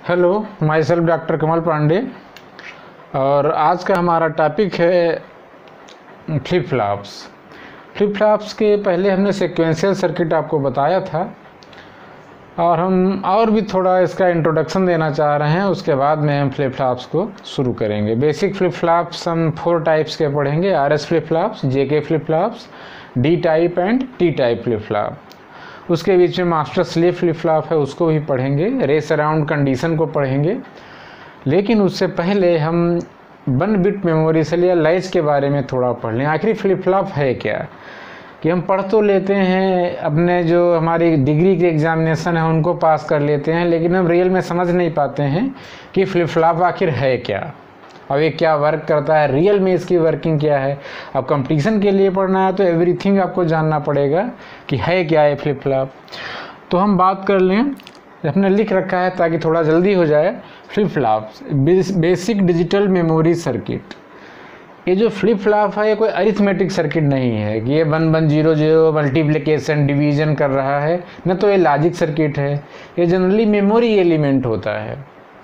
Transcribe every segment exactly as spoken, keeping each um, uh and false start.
Hello, myself doctor Kamal Pandey. और आज का हमारा टॉपिक है फ्लिप फ्लॉप्स। फ्लिप फ्लॉप्स के पहले हमने सीक्वेंशियल सर्किट आपको बताया था और हम और भी थोड़ा इसका इंट्रोडक्शन देना चाह रहे हैं। उसके बाद में हम फ्लिप फ्लॉप्स को शुरू करेंगे। बेसिक फ्लिप फ्लॉप्स हम फोर टाइप्स के पढ़ेंगे: R S flip flops, J K flip flops, D type and T type flip flop. उसके बीच में मास्टर स्लेव फ्लिप फ्लॉप है, उसको भी पढ़ेंगे। रेस अराउंड कंडीशन को पढ़ेंगे। लेकिन उससे पहले हम वन बिट मेमोरी सेल या लैच के बारे में थोड़ा पढ़ लें। आखिर फ्लिप फ्लॉप है क्या, कि हम पढ़ तो लेते हैं, अपने जो हमारी डिग्री के एग्जामिनेशन है उनको पास कर लेते हैं, लेकिन हम रियल में समझ नहीं पाते हैं कि फ्लिप फ्लॉप आखिर है क्या और ये क्या वर्क करता है, रियल में इसकी वर्किंग क्या है। अब कंपटीशन के लिए पढ़ना है तो एवरीथिंग आपको जानना पड़ेगा कि है क्या है फ्लिप फ्लॉप। तो हम बात कर लें, हमने लिख रखा है ताकि थोड़ा जल्दी हो जाए। Flip flop basic digital memory circuit. ये जो फ्लिप फ्लॉप है ये कोई अरिथमेटिक सर्किट नहीं है कि ये one one zero zero multiplication division कर रहा है, न तो ये लॉजिक सर्किट है। ये जनरली मेमोरी एलिमेंट होता है।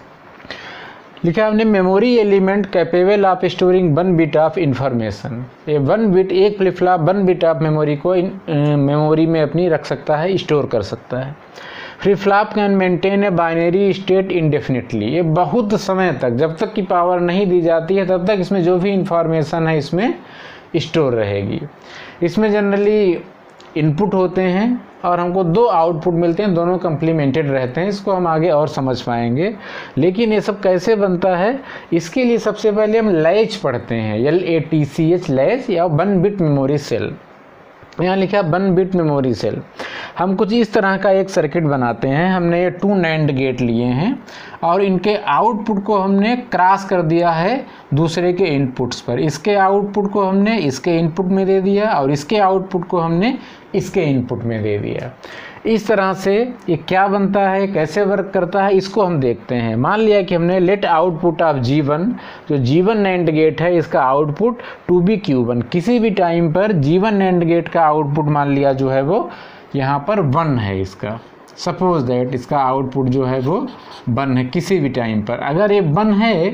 लिखा हमने memory element capable of storing one bit of information. ये वन बिट, एक flip flop one bit of memory को मेमोरी में अपनी रख सकता है, स्टोर कर सकता है। Flip flop can maintain a binary state indefinitely. ये बहुत समय तक, जब तक की पावर नहीं दी जाती है तब तक इसमें जो भी इंफॉर्मेशन है इसमें स्टोर रहेगी। इसमें जनरली इनपुट होते हैं और हमको दो आउटपुट मिलते हैं, दोनों कम्प्लीमेंटेड रहते हैं। इसको हम आगे और समझ पाएंगे। लेकिन ये सब कैसे बनता है, इसके लिए सबसे पहले हम लैच पढ़ते हैं, L A T C H, latch या वन बिट मेमोरी सेल। यहाँ लिखा है वन बिट मेमोरी सेल। हम कुछ इस तरह का एक सर्किट बनाते हैं। हमने ये टू नैंड गेट लिए हैं और इनके आउटपुट को हमने क्रॉस कर दिया है दूसरे के इनपुट्स पर। इसके आउटपुट को हमने इसके इनपुट में दे दिया और इसके आउटपुट को हमने इसके इनपुट में दे दिया। इस तरह से ये क्या बनता है, कैसे वर्क करता है, इसको हम देखते हैं। मान लिया कि हमने let output of G one, जो जी वन नैंड गेट है इसका output to be Q one. किसी भी टाइम पर जी वन नैंड गेट का आउटपुट मान लिया जो है वो यहाँ पर वन है। इसका सपोज दैट इसका आउटपुट जो है वो वन है किसी भी टाइम पर। अगर ये वन है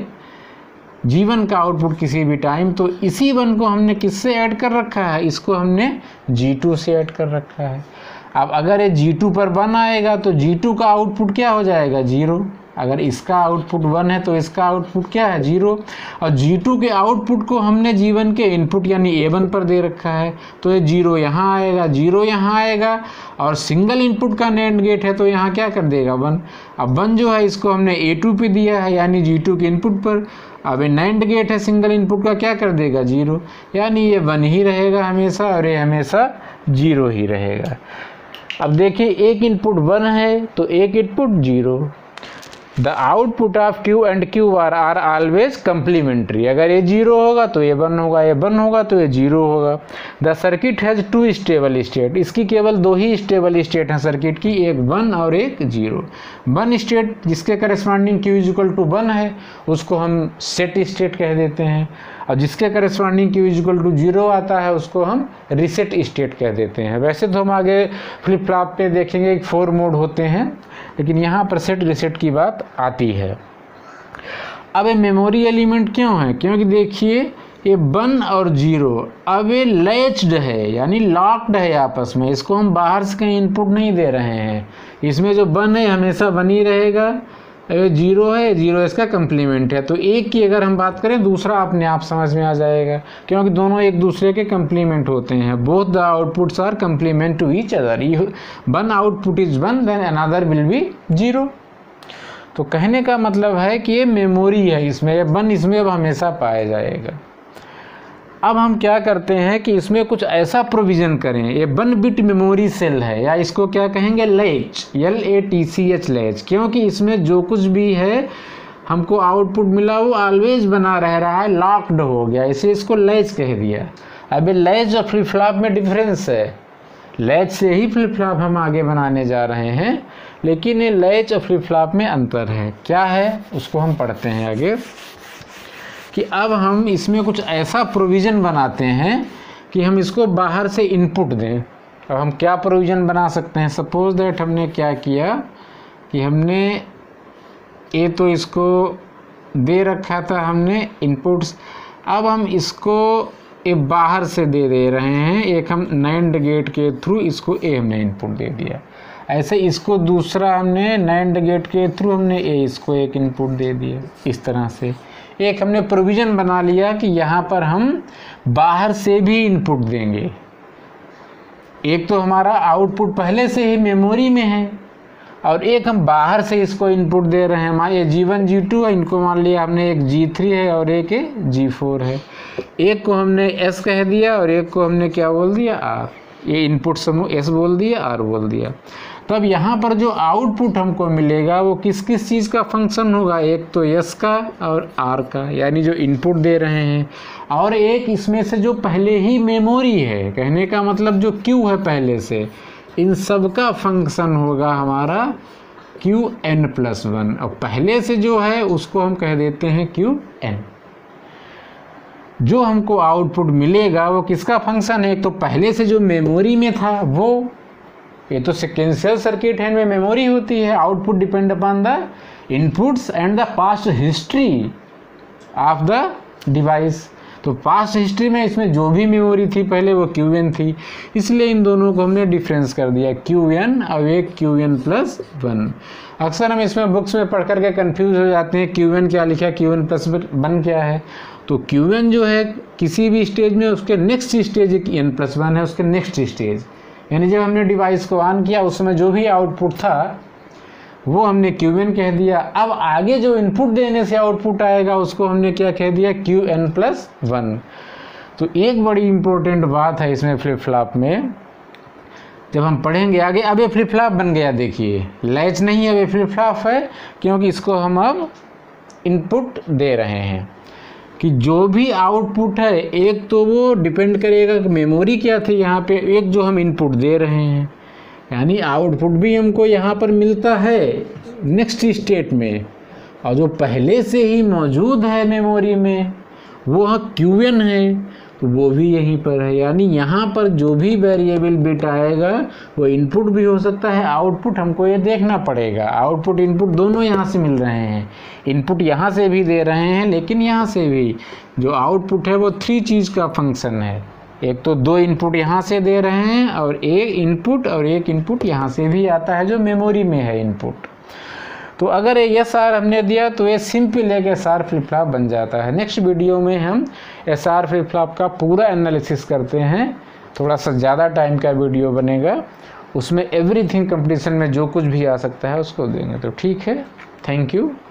जी वन का आउटपुट किसी भी टाइम, तो इसी वन को हमने किससे ऐड कर रखा है, इसको हमने जी टू से ऐड कर रखा है। अब अगर ये जी टू पर वन आएगा तो जी टू का आउटपुट क्या हो जाएगा, जीरो। अगर इसका आउटपुट वन है तो इसका आउटपुट क्या है, जीरो। और जी टू के आउटपुट को हमने जी वन के इनपुट यानी ए वन पर दे रखा है, तो ये जीरो यहाँ आएगा, जीरो यहाँ आएगा। और सिंगल इनपुट का नैंड गेट है तो यहाँ क्या कर देगा, वन। अब वन जो है इसको हमने ए टू पे दिया है यानी जी टू के इनपुट पर। अब ये नैंड गेट है सिंगल इनपुट का, क्या कर देगा, जीरो। यानी ये वन ही रहेगा हमेशा और ये हमेशा जीरो ही रहेगा। अब देखिए एक इनपुट वन है तो एक input zero. The output of Q and Q are are always complementary. अगर ये जीरो होगा तो ये वन होगा, ये वन होगा तो ये जीरो होगा। The circuit has two stable state. इसकी केवल दो ही स्टेबल स्टेट हैं सर्किट की, एक वन और एक जीरो। वन स्टेट जिसके corresponding Q is equal to one है उसको हम सेट स्टेट कह देते हैं, और जिसके corresponding Q is equal to zero आता है उसको हम रिसेट स्टेट कह देते हैं। वैसे तो हम आगे फ्लिप फ्लॉप पे देखेंगे कि फोर मोड होते हैं, लेकिन यहाँ पर सेट रिसेट की बात आती है। अब ये मेमोरी एलिमेंट क्यों है, क्योंकि देखिए ये वन और जीरो अब ये लैच्ड है यानी लॉक्ड है आपस में। इसको हम बाहर से कहीं इनपुट नहीं दे रहे हैं। इसमें जो वन है हमेशा वन ही रहेगा, जीरो है, जीरो इसका कम्प्लीमेंट है। तो एक की अगर हम बात करें दूसरा अपने आप समझ में आ जाएगा, क्योंकि दोनों एक दूसरे के कम्प्लीमेंट होते हैं। Both the outputs are complement to each other. One output is one then another will be zero. तो कहने का मतलब है कि ये मेमोरी है, इसमें वन इसमें अब हमेशा पाया जाएगा। अब हम क्या करते हैं कि इसमें कुछ ऐसा प्रोविज़न करें। ये वन बिट मेमोरी सेल है या इसको क्या कहेंगे, latch, L A T C H, latch. क्योंकि इसमें जो कुछ भी है हमको आउटपुट मिला वो ऑलवेज बना रह रहा है, लॉक्ड हो गया, इसे इसको लैच कह दिया। अब ये लैच और फ्लिप फ्लॉप में डिफरेंस है। लैच से ही फ्लिप फ्लॉप हम आगे बनाने जा रहे हैं, लेकिन ये लैच और फ्लिप फ्लॉप में अंतर है। क्या है उसको हम पढ़ते हैं आगे, कि अब हम इसमें कुछ ऐसा प्रोविज़न बनाते हैं कि हम इसको बाहर से इनपुट दें। अब हम क्या प्रोविज़न बना सकते हैं, सपोज दैट हमने क्या किया कि हमने ये तो इसको दे रखा था हमने इनपुट्स, अब हम इसको ये बाहर से दे दे रहे हैं, एक हम नैंड गेट के थ्रू इसको ए हमने इनपुट दे दिया। ऐसे इसको दूसरा हमने नैंड गेट के थ्रू हमने ए इसको एक इनपुट दे दिया। इस तरह से एक हमने प्रोविज़न बना लिया कि यहाँ पर हम बाहर से भी इनपुट देंगे। एक तो हमारा आउटपुट पहले से ही मेमोरी में है और एक हम बाहर से इसको इनपुट दे रहे हैं। हमारे जी वन जी टू है, इनको मान लिया हमने एक जी थ्री है और एक जी फोर है। एक को हमने एस कह दिया और एक को हमने क्या बोल दिया, आर। ये इनपुट समूह एस बोल दिया, आर बोल दिया। तो अब यहाँ पर जो आउटपुट हमको मिलेगा वो किस किस चीज़ का फंक्शन होगा, एक तो एस का और आर का, यानी जो इनपुट दे रहे हैं, और एक इसमें से जो पहले ही मेमोरी है, कहने का मतलब जो क्यू है पहले से, इन सब का फंक्शन होगा हमारा क्यू एन प्लस वन। और पहले से जो है उसको हम कह देते हैं क्यू एन। जो हमको आउटपुट मिलेगा वो किसका फंक्शन है, एक तो पहले से जो मेमोरी में था वो, ये तो सिक्वेंशियल सर्किट है, इनमें मेमोरी होती है। Output depend upon the inputs and the past history of the device. तो पास्ट हिस्ट्री में इसमें जो भी मेमोरी थी पहले वो क्यू एन थी, इसलिए इन दोनों को हमने डिफरेंस कर दिया, क्यू एन और एक क्यू एन प्लस वन। अक्सर हम इसमें बुक्स में पढ़ करके कंफ्यूज हो जाते हैं, क्यू एन क्या लिखा, क्यू एन प्लस वन क्या है। तो क्यू एन जो है किसी भी स्टेज में उसके next stage N plus one है, उसके नेक्स्ट स्टेज, यानी जब हमने डिवाइस को ऑन किया उस समय जो भी आउटपुट था वो हमने क्यू एन कह दिया। अब आगे जो इनपुट देने से आउटपुट आएगा उसको हमने क्या कह दिया, क्यू एन प्लस वन। तो एक बड़ी इम्पोर्टेंट बात है इसमें फ्लिप फ्लॉप में, जब हम पढ़ेंगे आगे। अब ये फ्लिप फ्लॉप बन गया, देखिए लैच नहीं है, अब ये फ्लिप फ्लॉप है, क्योंकि इसको हम अब इनपुट दे रहे हैं कि जो भी आउटपुट है, एक तो वो डिपेंड करेगा कि मेमोरी क्या थी यहाँ पे, एक जो हम इनपुट दे रहे हैं, यानी आउटपुट भी हमको यहाँ पर मिलता है नेक्स्ट स्टेट में, और जो पहले से ही मौजूद है मेमोरी में वो क्यू एन है, तो वो भी यहीं पर है। यानी यहाँ पर जो भी वेरिएबल बिट आएगा वो इनपुट भी हो सकता है, आउटपुट हमको ये देखना पड़ेगा। आउटपुट इनपुट दोनों यहाँ से मिल रहे हैं, इनपुट यहाँ से भी दे रहे हैं, लेकिन यहाँ से भी जो आउटपुट है वो थ्री चीज़ का फंक्शन है। एक तो दो इनपुट यहाँ से दे रहे हैं और एक इनपुट और एक इनपुट यहाँ से भी आता है जो मेमोरी में है इनपुट। तो अगर ये एस आर हमने दिया तो ये सिंपल एक एस आर फ्लिप फ्लॉप बन जाता है। नेक्स्ट वीडियो में हम एस आर फ्लिप फ्लॉप का पूरा एनालिसिस करते हैं, थोड़ा सा ज़्यादा टाइम का वीडियो बनेगा, उसमें एवरीथिंग कंपटीशन में जो कुछ भी आ सकता है उसको देंगे। तो ठीक है, थैंक यू।